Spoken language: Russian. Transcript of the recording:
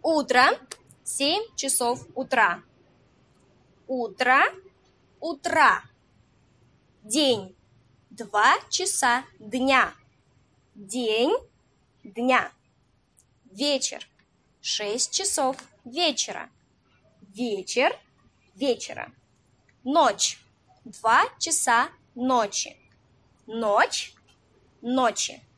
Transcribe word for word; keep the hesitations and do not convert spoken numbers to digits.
Утро. Семь часов утра. Утро. Утра. День. Два часа дня. День дня. Вечер. Шесть часов вечера. Вечер вечера. Ночь. Два часа ночи. Ночь ночи.